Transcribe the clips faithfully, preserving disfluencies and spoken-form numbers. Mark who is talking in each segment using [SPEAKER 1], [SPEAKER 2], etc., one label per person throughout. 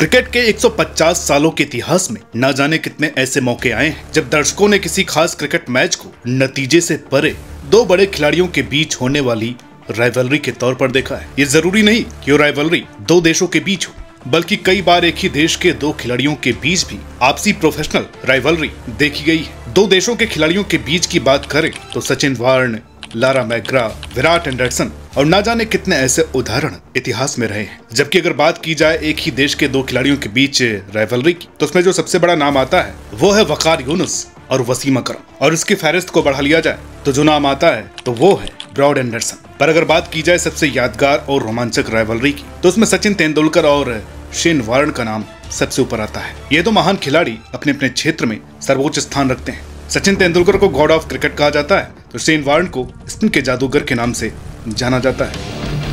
[SPEAKER 1] Cricket के एक सौ पचास सालों के इतिहास में न जाने कितने ऐसे मौके आए हैं जब दर्शकों ने किसी खास क्रिकेट मैच को नतीजे से परे दो बड़े खिलाड़ियों के बीच होने वाली राइवलरी के तौर पर देखा है। ये जरूरी नहीं कि वो राइवलरी दो देशों के बीच हो, बल्कि कई बार एक ही देश के दो खिलाड़ियों के बीच भी आपसी प्रोफेशनल राइवलरी देखी गई है। दो देशों के खिलाड़ियों के बीच की बात करें तो Sachin Warne, Lara McGrath, Virat Anderson और ना जाने कितने ऐसे उदाहरण इतिहास में रहे हैं। जबकि अगर बात की जाए एक ही देश के दो खिलाड़ियों के बीच राइवलरी की, तो उसमें जो सबसे बड़ा नाम आता है वो है वकार यूनुस और वसीम अकरम। और इसकी फहरिस्त को बढ़ा लिया जाए तो जो नाम आता है तो वो है ब्रॉड एंडरसन। पर अगर बात की जाए सबसे यादगार और रोमांचक राइवलरी की, तो उसमें सचिन तेंदुलकर और शेन वार्न का नाम सबसे ऊपर आता है। ये दो महान खिलाड़ी अपने अपने क्षेत्र में सर्वोच्च स्थान रखते हैं। सचिन तेंदुलकर को गॉड ऑफ क्रिकेट कहा जाता है, तो शेन वार्न को स्पिन के जादूगर के नाम से जाना जाता है।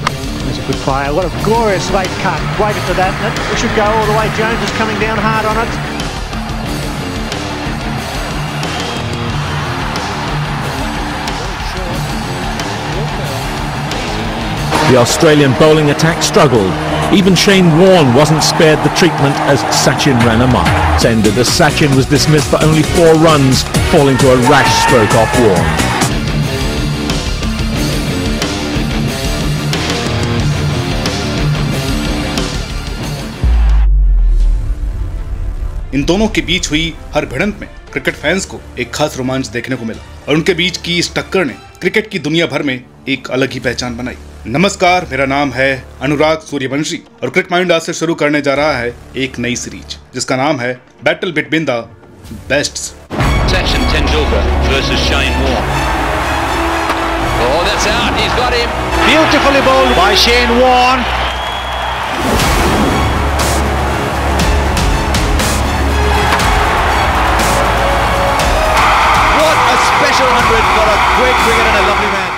[SPEAKER 2] The Australian bowling attack struggled. Even Shane Warne wasn't spared the treatment as Sachin ran amok. It's ended as Sachin was dismissed for only four runs, falling to a rash stroke off Warne.
[SPEAKER 1] इन दोनों के बीच हुई हर भिड़ंत में cricket fans को एक खास रोमांच देखने को मिला और उनके बीच की इस टक्कर ने क्रिकेट की दुनिया भर में एक अलग ही पहचान बनाई। नमस्कार, मेरा नाम है अनुराग सूर्यवंशी और क्रिकेट माइंड आज से शुरू करने जा रहा है एक नई सीरीज जिसका नाम है battle between the bests.
[SPEAKER 3] Sachin Tendulkar versus Shane Warne. Oh, that's out. He's got him. Beautifully bowled by Shane Warne. What a special hundred for a great cricketer and a lovely man.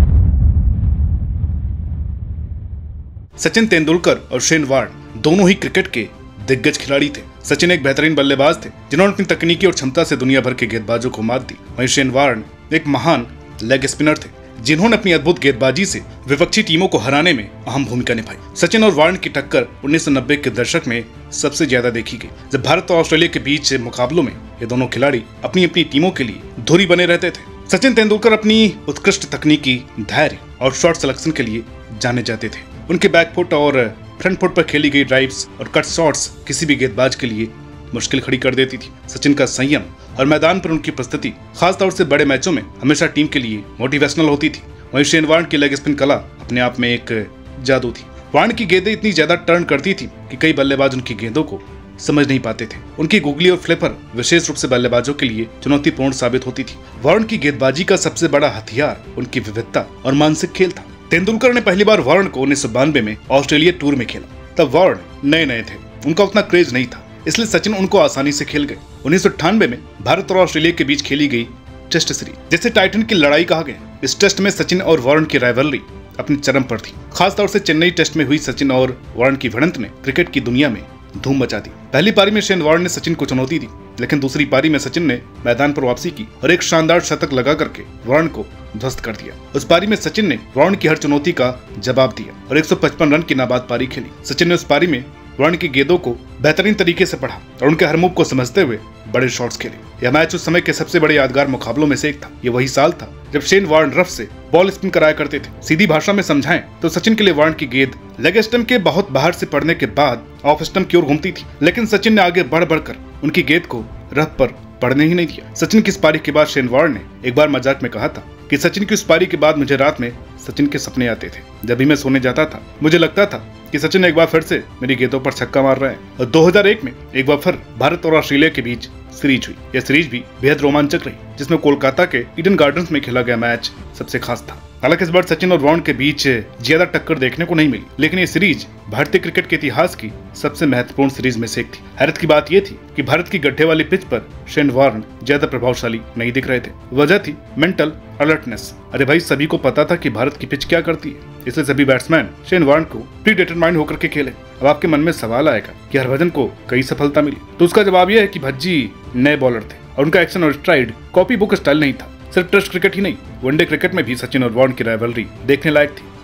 [SPEAKER 1] Sachin Tendulkar और Shane warn दोनों ही cricket के दिग्गज खिलाड़ी थे। सचिन एक बेहतरीन बल्लेबाज थे जिन्होंने अपनी तकनीकी और क्षमता से दुनिया भर के गेंदबाजों को मात दी। वहीं शेन वार्न एक महान लेग स्पिनर थे जिन्होंने अपनी अद्भुत गेंदबाजी से विपक्षी टीमों को हराने में अहम भूमिका निभाई। सचिन और वार्न की टक्कर उन्नीस सौ नब्बे के दशक में सबसे ज्यादा देखी गई, जब भारत और ऑस्ट्रेलिया के बीच मुकाबलों में ये दोनों खिलाड़ी अपनी अपनी टीमों के लिए धुरी बने रहते थे। सचिन तेंदुलकर अपनी उत्कृष्ट तकनीकी, धैर्य और शॉट सिलेक्शन के लिए जाने जाते थे। उनके बैकफुट और फ्रंट फुट पर खेली गई ड्राइव्स और कट शॉट्स किसी भी गेंदबाज के लिए मुश्किल खड़ी कर देती थी। सचिन का संयम और मैदान पर उनकी उपस्थिति खासतौर से बड़े मैचों में हमेशा टीम के लिए मोटिवेशनल होती थी। वहीं शेन वार्न की लेग स्पिन कला अपने आप में एक जादू थी। वार्न की गेंदें इतनी ज्यादा टर्न करती थी कि कई बल्लेबाज उनकी गेंदों को समझ नहीं पाते थे। उनकी गुगली और फ्लिपर विशेष रूप से बल्लेबाजों के लिए चुनौतीपूर्ण साबित होती थी। वार्न की गेंदबाजी का सबसे बड़ा हथियार उनकी विविधता और मानसिक खेल था। तेंदुलकर ने पहली बार वार्न को उन्नीस सौ बानवे में ऑस्ट्रेलिया टूर में खेला। तब वार्न नए नए थे, उनका उतना क्रेज नहीं था, इसलिए सचिन उनको आसानी से खेल गए। उन्नीस सौ अट्ठानवे में भारत और ऑस्ट्रेलिया के बीच खेली गई टेस्ट सीरीज, जिसे टाइटन की लड़ाई कहा गया, इस टेस्ट में सचिन और वार्न की राइवलरी अपनी चरम पर थी। खासतौर से चेन्नई टेस्ट में हुई सचिन और वार्न की भिड़ंत ने क्रिकेट की दुनिया में धूम मचा दी। पहली पारी में शेन वार्न ने सचिन को चुनौती दी, लेकिन दूसरी पारी में सचिन ने मैदान पर वापसी की और एक शानदार शतक लगा करके वार्न को ध्वस्त कर दिया। उस पारी में सचिन ने वार्न की हर चुनौती का जवाब दिया और एक सौ पचपन रन की नाबाद पारी खेली। सचिन ने उस पारी में वार्न की गेंदों को बेहतरीन तरीके से पढ़ा और उनके हर मूव को समझते हुए बड़े शॉट्स खेले। यह मैच उस समय के सबसे बड़े यादगार मुकाबलों में से एक था। ये वही साल था जब शेन वार्न रफ से बॉल स्पिन कराया करते थे। सीधी भाषा में समझाएं तो सचिन के लिए वार्न की गेंद लेग स्टंप के बहुत बाहर से पड़ने के बाद ऑफ स्टंप की ओर घूमती थी, लेकिन सचिन ने आगे बढ़ बढ़कर उनकी गेंद को रफ पर पढ़ने ही नहीं दिया। सचिन की इस पारी के बाद शेन वार्न ने एक बार मजाक में कहा था कि सचिन की उस पारी के बाद मुझे रात में सचिन के सपने आते थे। जब भी मैं सोने जाता था मुझे लगता था कि सचिन एक बार फिर से मेरी गेंदों पर छक्का मार रहे हैं। और दो हज़ार एक में एक बार फिर भारत और ऑस्ट्रेलिया के बीच सीरीज हुई। यह सीरीज भी बेहद रोमांचक रही, जिसमें कोलकाता के ईडन गार्डन्स में खेला गया मैच सबसे खास था। हालांकि इस बार सचिन और वार्न के बीच ज्यादा टक्कर देखने को नहीं मिली, लेकिन ये सीरीज भारतीय क्रिकेट के इतिहास की सबसे महत्वपूर्ण सीरीज में से एक थी। हैरत की बात यह थी कि भारत की गड्ढे वाली पिच पर शेन वार्न ज्यादा प्रभावशाली नहीं दिख रहे थे। वजह थी मेंटल अलर्टनेस। अरे भाई, सभी को पता था कि भारत की पिच क्या करती है, इसलिए सभी बैट्समैन शेन वार्न को प्री डिटरमाइंड होकर के खेले। अब आपके मन में सवाल आएगा कि हरभजन को कई सफलता मिली, तो उसका जवाब यह है कि भज्जी नए बॉलर थे और उनका एक्शन और स्ट्राइड कॉपी बुक स्टाइल नहीं था। सिर्फ टेस्ट क्रिकेट ही नहीं, वनडे क्रिकेट में भी सचिन और वार्न की राइवलरी देखने लायक थी।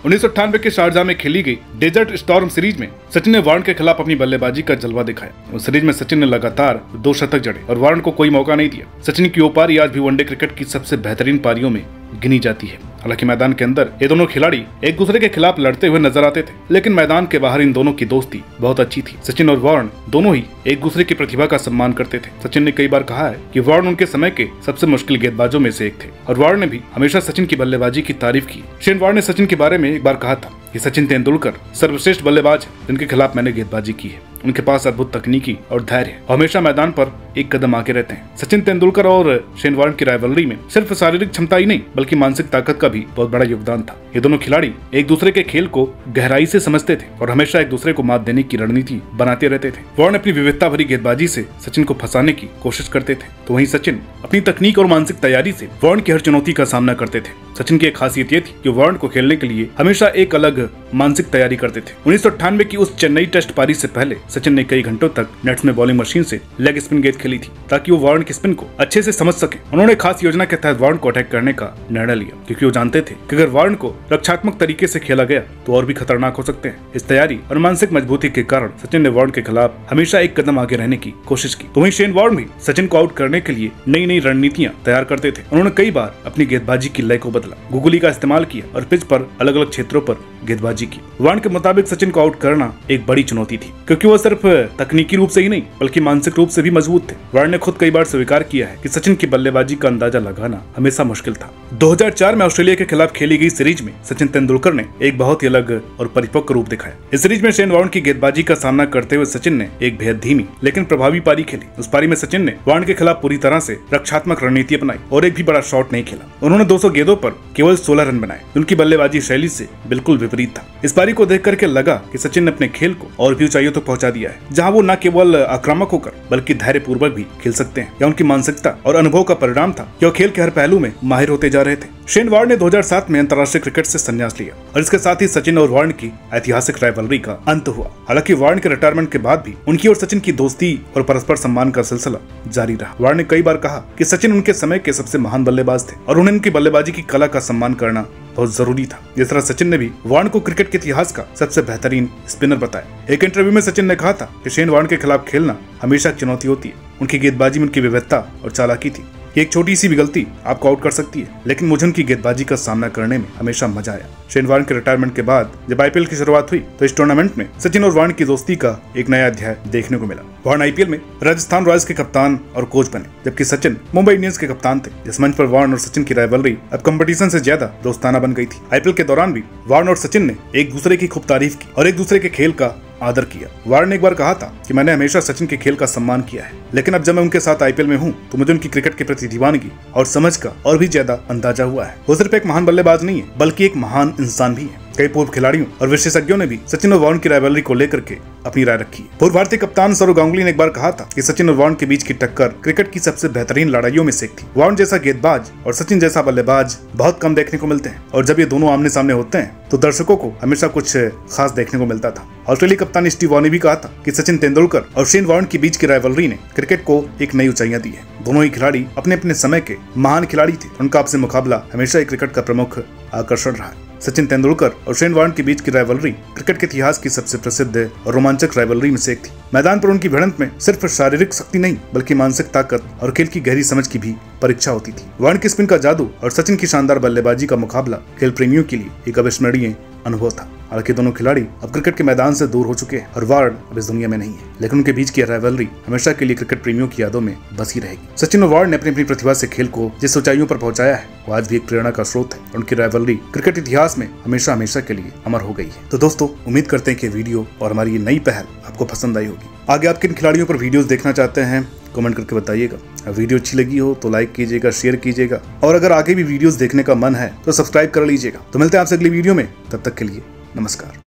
[SPEAKER 1] उन्नीस सौ अट्ठानवे के शारजाह में खेली गई डेजर्ट स्टॉर्म सीरीज में सचिन ने वार्न के खिलाफ अपनी बल्लेबाजी का जलवा दिखाया। उस सीरीज में सचिन ने लगातार दो शतक जड़े और वार्न को कोई मौका नहीं दिया। सचिन की वो पारी आज भी वनडे क्रिकेट की सबसे बेहतरीन पारियों में गिनी जाती है। हालांकि मैदान के अंदर ये दोनों खिलाड़ी एक दूसरे के खिलाफ लड़ते हुए नजर आते थे, लेकिन मैदान के बाहर इन दोनों की दोस्ती बहुत अच्छी थी। सचिन और वार्न दोनों ही एक दूसरे की प्रतिभा का सम्मान करते थे। सचिन ने कई बार कहा है कि वार्न उनके समय के सबसे मुश्किल गेंदबाजों में से एक थे और वार्न ने भी हमेशा सचिन की बल्लेबाजी की तारीफ की। शेन वार्न ने सचिन के बारे में एक बार कहा था कि सचिन तेंदुलकर सर्वश्रेष्ठ बल्लेबाज है जिनके खिलाफ मैंने गेंदबाजी की है। उनके पास अद्भुत तकनीकी और धैर्य है, हमेशा मैदान पर एक कदम आगे रहते हैं। सचिन तेंदुलकर और शेन वार्न की राइवलरी में सिर्फ शारीरिक क्षमता ही नहीं बल्कि मानसिक ताकत का भी बहुत बड़ा योगदान था। ये दोनों खिलाड़ी एक दूसरे के खेल को गहराई से समझते थे और हमेशा एक दूसरे को मात देने की रणनीति बनाते रहते थे। वार्न अपनी विविधता भरी गेंदबाजी से सचिन को फंसाने की कोशिश करते थे, तो वहीं सचिन अपनी तकनीक और मानसिक तैयारी से वार्न की हर चुनौती का सामना करते थे। सचिन की एक खासियत ये थी कि वार्न को खेलने के लिए हमेशा एक अलग मानसिक तैयारी करते थे। उन्नीस सौ अट्ठानवे की उस चेन्नई टेस्ट पारी से पहले सचिन ने कई घंटों तक नेट्स में बॉलिंग मशीन से लेग स्पिन गेंद खेली थी ताकि वो वार्न की स्पिन को अच्छे से समझ सके। उन्होंने खास योजना के तहत वार्न को अटैक करने का निर्णय लिया, क्योंकि वो जानते थे कि अगर वार्न को रक्षात्मक तरीके से खेला गया तो और भी खतरनाक हो सकते हैं। इस तैयारी और मानसिक मजबूती के कारण सचिन ने वार्न के खिलाफ हमेशा एक कदम आगे रहने की कोशिश की। तो वहीं शेन वार्न भी सचिन को आउट करने के लिए नई नई रणनीतियां तैयार करते थे। उन्होंने कई बार अपनी गेंदबाजी की लय को बदला, गुगली का इस्तेमाल किया और पिच पर अलग अलग क्षेत्रों पर गेंदबाजी की। वार्न के मुताबिक सचिन को आउट करना एक बड़ी चुनौती थी, क्योंकि वो सिर्फ तकनीकी रूप से ही नहीं बल्कि मानसिक रूप से भी मजबूत थे। वार्न ने खुद कई बार स्वीकार किया है कि सचिन की बल्लेबाजी का अंदाजा लगाना हमेशा मुश्किल था। दो हज़ार चार में ऑस्ट्रेलिया के खिलाफ खेली गई सीरीज में सचिन तेंदुलकर ने एक बहुत ही अलग और परिपक्व रूप दिखाया। इस सीरीज में शेन वार्न की गेंदबाजी का सामना करते हुए सचिन ने एक बेहद धीमी लेकिन प्रभावी पारी खेली। उस पारी में सचिन ने वार्न के खिलाफ पूरी तरह से रक्षात्मक रणनीति अपनाई और एक भी बड़ा शॉट नहीं खेला। उन्होंने दो सौ गेंदों पर केवल सोलह रन बनाए। उनकी बल्लेबाजी शैली से बिल्कुल विपरीत था। इस पारी को देख करके लगा कि सचिन ने अपने खेल को और भी ऊंचाइयों तक पहुंचा दिया है, जहां वो न केवल आक्रामक होकर बल्कि धैर्यपूर्वक भी खेल सकते हैं। या उनकी मानसिकता और अनुभव का परिणाम था कि वो खेल के हर पहलू में माहिर होते जा रहे थे। शेन वार्न ने दो हज़ार सात में अंतर्राष्ट्रीय क्रिकेट से संन्यास लिया और इसके साथ ही सचिन और वार्न की ऐतिहासिक राइवलरी का अंत हुआ। हालांकि वार्न के रिटायरमेंट के बाद भी उनकी और सचिन की दोस्ती और परस्पर सम्मान का सिलसिला जारी रहा। वार्न ने कई बार कहा कि सचिन उनके समय के सबसे महान बल्लेबाज थे और उन्हें उनकी बल्लेबाजी की कला का सम्मान करना बहुत जरूरी था। जिस तरह सचिन ने भी वार्न को क्रिकेट के इतिहास का सबसे बेहतरीन स्पिनर बताया। एक इंटरव्यू में सचिन ने कहा था कि शेन वार्न के खिलाफ खेलना हमेशा चुनौती होती है। उनकी गेंदबाजी में उनकी विविधता और चालाकी थी। एक छोटी सी भी गलती आपको आउट कर सकती है, लेकिन मुझे उनकी गेंदबाजी का सामना करने में हमेशा मजा आया। शेन वार्न के रिटायरमेंट के बाद जब आईपीएल की शुरुआत हुई तो इस टूर्नामेंट में सचिन और वार्न की दोस्ती का एक नया अध्याय देखने को मिला। वार्न आईपीएल में राजस्थान रॉयल्स के कप्तान और कोच बने, जबकि सचिन मुंबई इंडियंस के कप्तान थे। इस मंच पर वार्न और सचिन की राइवलरी अब कंपटीशन से ज्यादा दोस्ताना बन गई थी। आईपीएल के दौरान भी वार्न और सचिन ने एक दूसरे की खूब तारीफ की और एक दूसरे के खेल का आदर किया। वार्न ने एक बार कहा था कि मैंने हमेशा सचिन के खेल का सम्मान किया है, लेकिन अब जब मैं उनके साथ आईपीएल में हूं तो मुझे उनकी क्रिकेट के प्रति दीवानगी और समझ का और भी ज्यादा अंदाजा हुआ है। वो सिर्फ एक महान बल्लेबाज नहीं है बल्कि एक महान इंसान भी है। कई पूर्व खिलाड़ियों और विशेषज्ञों ने भी सचिन और वार्न की राइवलरी को लेकर के अपनी राय रखी है। पूर्व भारतीय कप्तान सौरव गांगुली ने एक बार कहा था कि सचिन और वार्न के बीच की टक्कर क्रिकेट की सबसे बेहतरीन लड़ाइयों में से एक थी। वार्न जैसा गेंदबाज और सचिन जैसा बल्लेबाज बहुत कम देखने को मिलते हैं और जब ये दोनों आमने सामने होते हैं तो दर्शकों को हमेशा कुछ खास देखने को मिलता था। ऑस्ट्रेलिया कप्तान स्टीव वॉ ने भी कहा था कि सचिन तेंदुलकर और शेन वार्न के बीच की राइवलरी ने क्रिकेट को एक नई ऊंचाइयां दी है। दोनों ही खिलाड़ी अपने अपने समय के महान खिलाड़ी थे। उनका आपसे मुकाबला हमेशा ही क्रिकेट का प्रमुख आकर्षण रहा है। सचिन तेंदुलकर और शेन वार्न के बीच की राइवलरी क्रिकेट के इतिहास की सबसे प्रसिद्ध और रोमांचक राइवलरी में से एक थी। मैदान पर उनकी भिड़ंत में सिर्फ शारीरिक शक्ति नहीं बल्कि मानसिक ताकत और खेल की गहरी समझ की भी परीक्षा होती थी। वार्न की स्पिन का जादू और सचिन की शानदार बल्लेबाजी का मुकाबला खेल प्रेमियों के लिए एक अविस्मरणीय अनुभव था। हालांकि दोनों खिलाड़ी अब क्रिकेट के मैदान से दूर हो चुके हैं और वार्न अब इस दुनिया में नहीं है, लेकिन उनके बीच की राइवलरी हमेशा के लिए क्रिकेट प्रेमियों की यादों में बसी रहेगी। सचिन और वार्न ने अपनी अपनी प्रतिभा से खेल को जिस ऊंचाइयों पर पहुंचाया है वो आज भी एक प्रेरणा का स्रोत है। उनकी राइवलरी क्रिकेट इतिहास में हमेशा हमेशा के लिए अमर हो गई है। तो दोस्तों, उम्मीद करते हैं कि वीडियो और हमारी ये नई पहल आपको पसंद आई होगी। आगे आप किन खिलाड़ियों पर वीडियोस देखना चाहते हैं कमेंट करके बताइएगा। वीडियो अच्छी लगी हो तो लाइक कीजिएगा, शेयर कीजिएगा और अगर आगे भी वीडियोस देखने का मन है तो सब्सक्राइब कर लीजिएगा। तो मिलते हैं आपसे अगली वीडियो में, तब तक के लिए नमस्कार।